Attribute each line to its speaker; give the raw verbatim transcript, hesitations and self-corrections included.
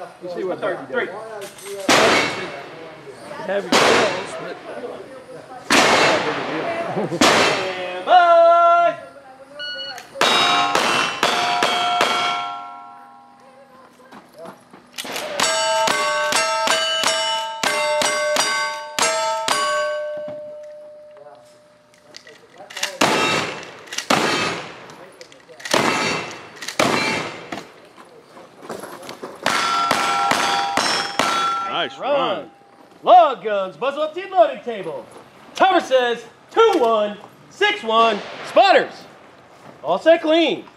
Speaker 1: Let's see what third,
Speaker 2: three.
Speaker 1: Heavy kills, but
Speaker 2: And bye.
Speaker 3: Nice
Speaker 2: Run.
Speaker 3: run.
Speaker 2: Log guns, muzzle up team loading table. Timer says two one, six one, spotters. All set clean.